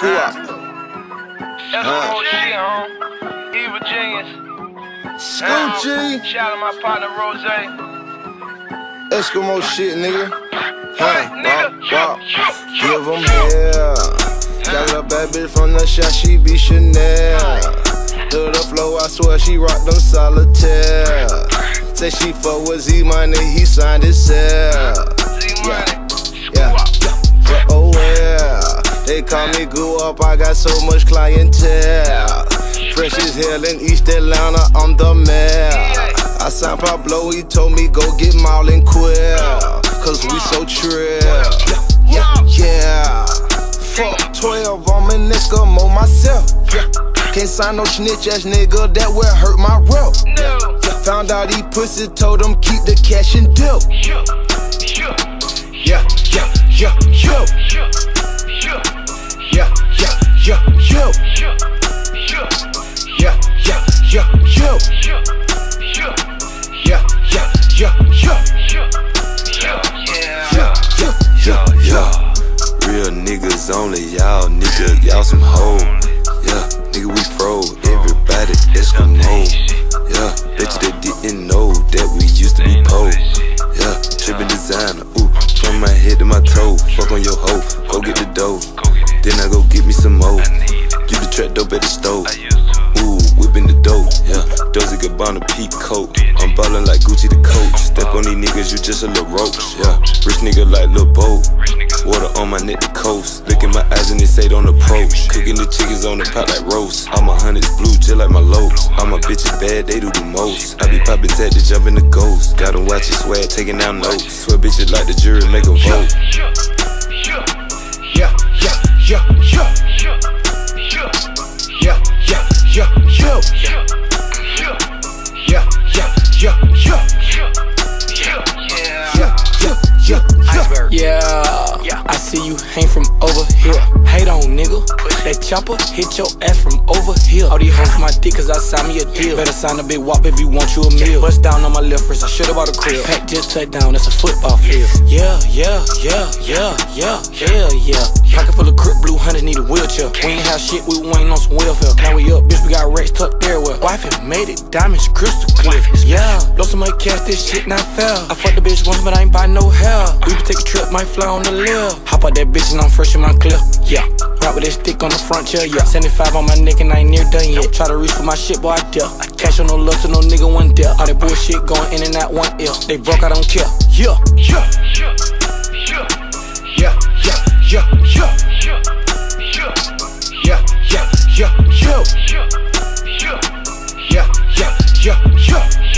Squat. Evil genius. Scoochie. Shout out my partner Rose. Eskimo shit, nigga. Wop. Give them hell. Got a bad bitch from the shot, she be Chanel. To the flow, I swear she rock them solitaire. Say she fuck with Z-Money, he signed himself. Yeah. But oh well, they call me Goo Up, I got so much clientele. Fresh as hell in East Atlanta, I'm the mayor. I signed Pablo, he told me go get Marlon Quill, cause we so trill. Yeah. Fuck 12, I'm an Eskimo myself. Can't sign no snitch ass nigga, that will hurt my rep. Found out he pussy, told him keep the cash and dip. Yeah. Real niggas only, y'all nigga, y'all some hoes. Yeah, nigga we froze, everybody Eskimo. Yeah, bet you they didn't know that we used to be poor. Yeah, trippin' designer, ooh, from my head to my toe. Fuck on your hoe, go get the dough. Then I go get me some more. Get the track dope at the stove. Ooh, whippin' the dope, yeah. Dolce Gabbana peak coat. I'm ballin' like Gucci the coach. Step on these niggas, you just a little roach, yeah. Rich nigga like Lil Bo. Water on my neck to coast. Look in my eyes and they say don't approach. Cooking the chickens on the pot like roast. All my hundreds blue just like my loads. All my bitches bad, they do the most. I be poppin' tag to jump in the ghost. Got 'em watchin' swag, taking down notes. Swear bitches like the jury, make 'em vote. Yeah, I see you hang from over here. Hate on nigga, that chopper hit your ass from over here. All these hoes my dick cause I signed me a deal. Better sign a big wop if you want you a meal. Bust down on my left wrist, I should've bought a crib. Pack just touched down, that's a football field. Yeah. Pocket full of crip, blue hunters need a wheelchair. We ain't have shit, we ain't on some welfare. Now we up, bitch, we got racks tucked everywhere. Wife had made it, diamonds crystal clear. Yeah, lost some money cash, this shit not fair. I fucked the bitch once, but I ain't buy no hair. We can take a trip, might fly on the lip. Hop out that bitch and I'm fresh in my clip. Yeah, ride with that stick on the front chair. Yeah, 75 on my neck and I ain't near done yet. Try to reach for my shit, boy, I dare. Cash on no love to no nigga one there. All that bullshit going in and out one ear. They broke, I don't care. Yeah. Yeah.